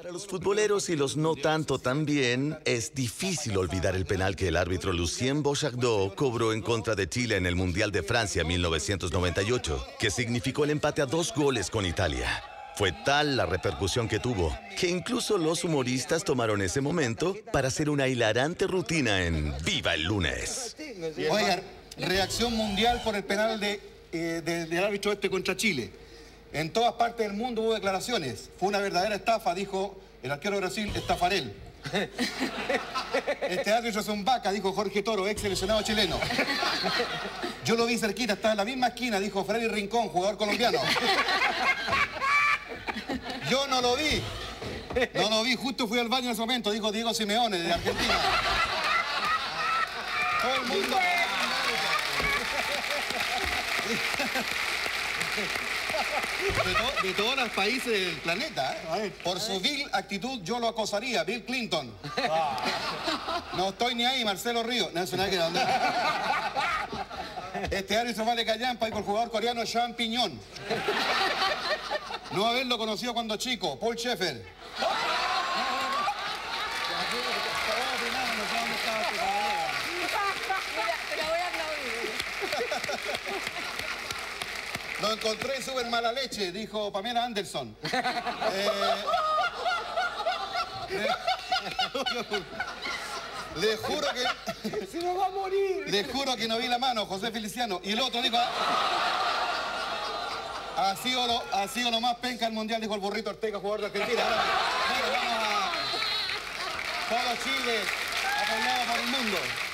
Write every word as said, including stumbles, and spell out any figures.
Para los futboleros y los no tanto también, es difícil olvidar el penal que el árbitro Lucien Bochardeau cobró en contra de Chile en el Mundial de Francia mil novecientos noventa y ocho, que significó el empate a dos goles con Italia. Fue tal la repercusión que tuvo, que incluso los humoristas tomaron ese momento para hacer una hilarante rutina en Viva el Lunes. Oigan, reacción mundial por el penal de, eh, de, del árbitro este contra Chile. En todas partes del mundo hubo declaraciones. Fue una verdadera estafa, dijo el arquero de Brasil, Estafarel. Este árbitro es un vaca, dijo Jorge Toro, ex seleccionado chileno. Yo lo vi cerquita, estaba en la misma esquina, dijo Freddy Rincón, jugador colombiano. Yo no lo vi. No lo vi, justo fui al baño en ese momento, dijo Diego Simeone, de Argentina. Todo el mundo... De, to de todos los países del planeta, ¿eh? Por su vil actitud yo lo acosaría, Bill Clinton. No estoy ni ahí, Marcelo Ríos. No, eso nada que dónde. Este árbitro vale callampa y por el jugador coreano Jean Piñón. No haberlo conocido cuando chico, Paul Schaeffer. Lo encontré súper mala leche, dijo Pamela Anderson. Eh, le, le juro que... ¡Se nos va a morir! Le juro que no vi la mano, José Feliciano. Y el otro dijo... Ha sido lo, ha sido lo más penca del mundial, dijo el burrito Ortega, jugador de Argentina. Ahora, bueno, vamos a... Todo Chile, apoyado por el mundo.